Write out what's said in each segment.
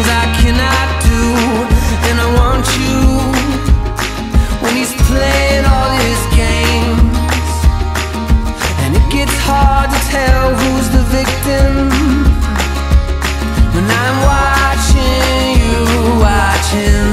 I cannot do. And I want you when he's playing all his games, and it gets hard to tell who's the victim when I'm watching you watch him.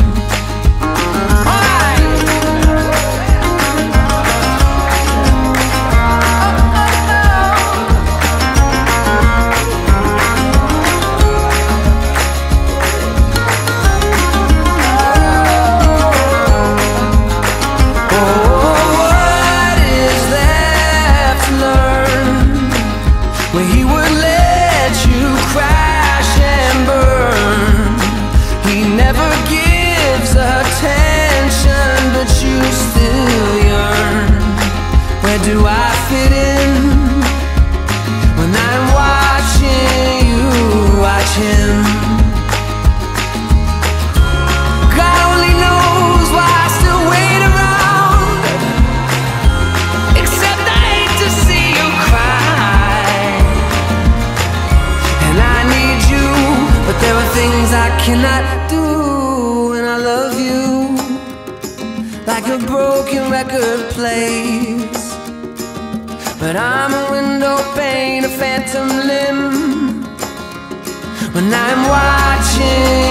Where he would let you crash and burn. He never gives attention, but you still yearn. Where do I fit in when I'm watching you watch him? God only knows why I still wait around, except I hate to see you cry. But there are things I cannot do, and I love you like a broken record plays. But I'm a window pane, a phantom limb when I'm watching